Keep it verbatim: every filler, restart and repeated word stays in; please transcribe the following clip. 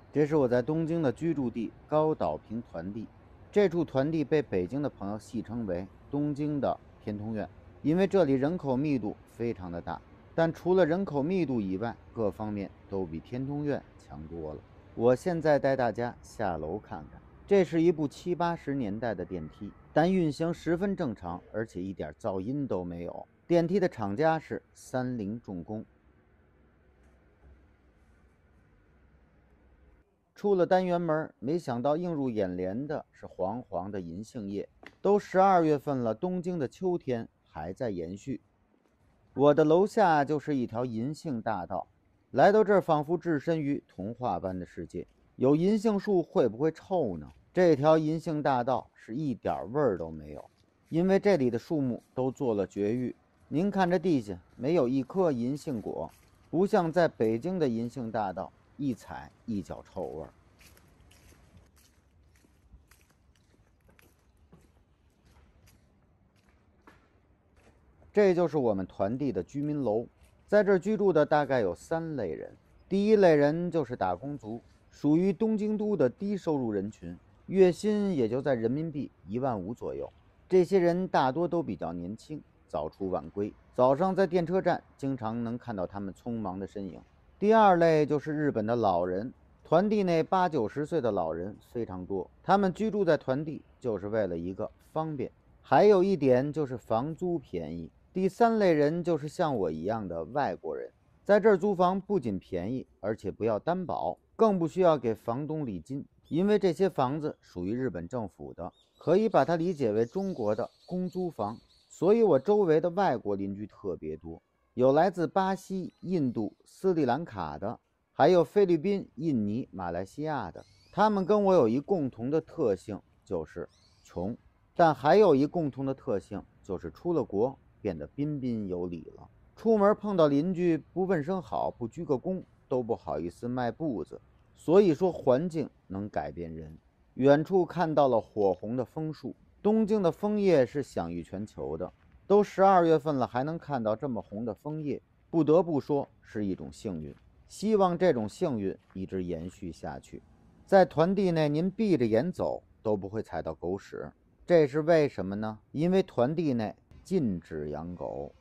这是我在东京的居住地高岛平团地。这处团地被北京的朋友戏称为东京的天通苑，因为这里人口密度非常的大。但除了人口密度以外，各方面都比天通苑强多了。我现在带大家下楼看看。这是一部七八十年代的电梯，但运行十分正常，而且一点噪音都没有。电梯的厂家是三菱重工。出了单元门，没想到映入眼帘的是黄黄的银杏叶。都十二月份了，东京的秋天还在延续。我的楼下就是一条银杏大道，来到这儿仿佛置身于童话般的世界。有银杏树会不会臭呢？这条银杏大道是一点味儿都没有，因为这里的树木都做了绝育。您看这地下没有一颗银杏果，不像在北京的银杏大道，一踩一脚臭味儿。这就是我们团地的居民楼，在这儿居住的大概有三类人。第一类人就是打工族，属于东京都的低收入人群，月薪也就在人民币一万五左右。这些人大多都比较年轻，早出晚归，早上在电车站经常能看到他们匆忙的身影。第二类就是日本的老人，团地内八九十岁的老人非常多，他们居住在团地就是为了一个方便，还有一点就是房租便宜。第三类人就是像我一样的外国人，在这儿租房不仅便宜，而且不要担保，更不需要给房东礼金，因为这些房子属于日本政府的，可以把它理解为中国的公租房。所以我周围的外国邻居特别多，有来自巴西、印度、斯里兰卡的，还有菲律宾、印尼、马来西亚的。他们跟我有一共同的特性，就是穷，但还有一共同的特性，就是出了国变得彬彬有礼了。出门碰到邻居不问声好，不鞠个躬，都不好意思迈步子。所以说环境能改变人。远处看到了火红的枫树，东京的枫叶是享誉全球的，都十二月份了还能看到这么红的枫叶，不得不说是一种幸运。希望这种幸运一直延续下去。在团地内您闭着眼走都不会踩到狗屎，这是为什么呢？因为团地内禁止养狗。